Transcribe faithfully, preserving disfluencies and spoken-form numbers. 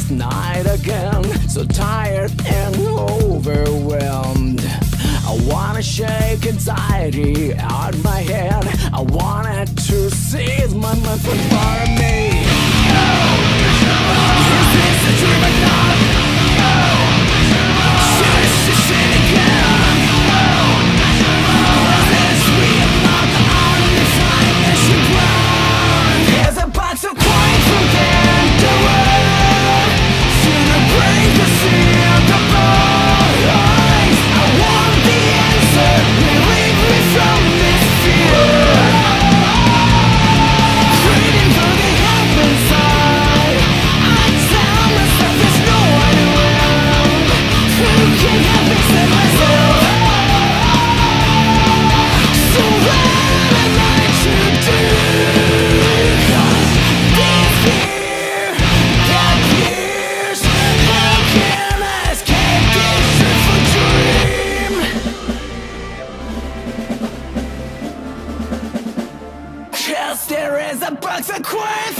this night again, so tired and overwhelmed. I wanna shake anxiety out my head. I wanted to seize my mind from part of me. Is this a dream or not? Should I just it again? Is this real? Not the only time that should run. There's a box of coins from Pandora. Should I break the seal of the boys? I want the answer. Relieve me from this fear. Craving for the help inside. I tell myself there's no one around who can help me save myself. So what am I to do? 'Cause this fear that appears, how can I escape this dreadful dream? 'Cause there is a box of coins